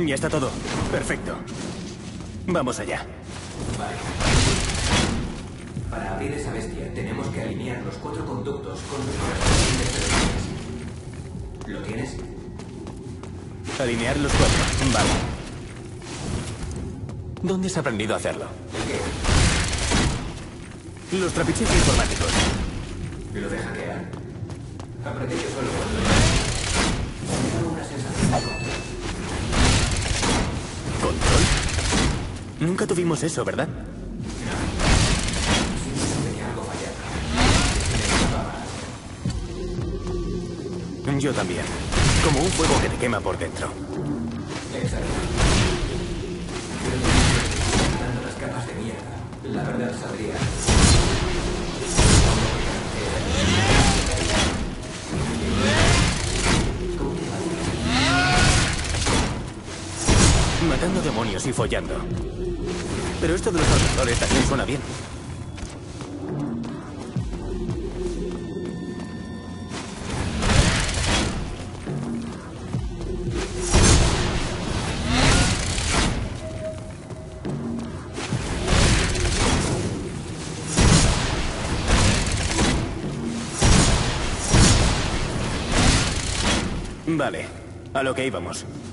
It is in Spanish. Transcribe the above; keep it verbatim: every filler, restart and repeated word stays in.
Ya está todo. Perfecto. Vamos allá. Vale. Para abrir esa bestia tenemos que alinear los cuatro conductos con los correspondientes perfiles. ¿Lo tienes? Alinear los cuatro. Vale. ¿Dónde has aprendido a hacerlo? ¿El qué? Los trapicheos informáticos. Lo de hackear. Aprendí yo solo cuando era. Me daba una sensación de control. ¿Control? Nunca tuvimos eso, ¿verdad? Siempre tenía algo fallado. Me Yo también. Como un fuego que te quema por dentro. Exacto. Pero quitando las capas de mierda, la verdad sabría. Matando demonios y follando. Pero esto de los ordenadores también suena bien. Vale, a lo que íbamos.